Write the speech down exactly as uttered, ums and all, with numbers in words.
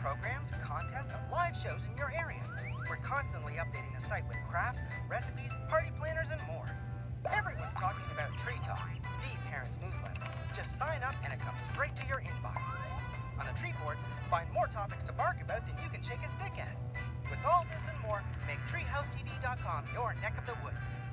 programs, contests, and live shows in your area. We're constantly updating the site with crafts, recipes, party planners, and more. Everyone's talking about Tree Talk, the parents' newsletter. Just sign up and it comes straight to your inbox. On the tree boards, find more topics to bark about than you can shake a stick at. With all this and more, make treehouse T V dot com your neck of the woods.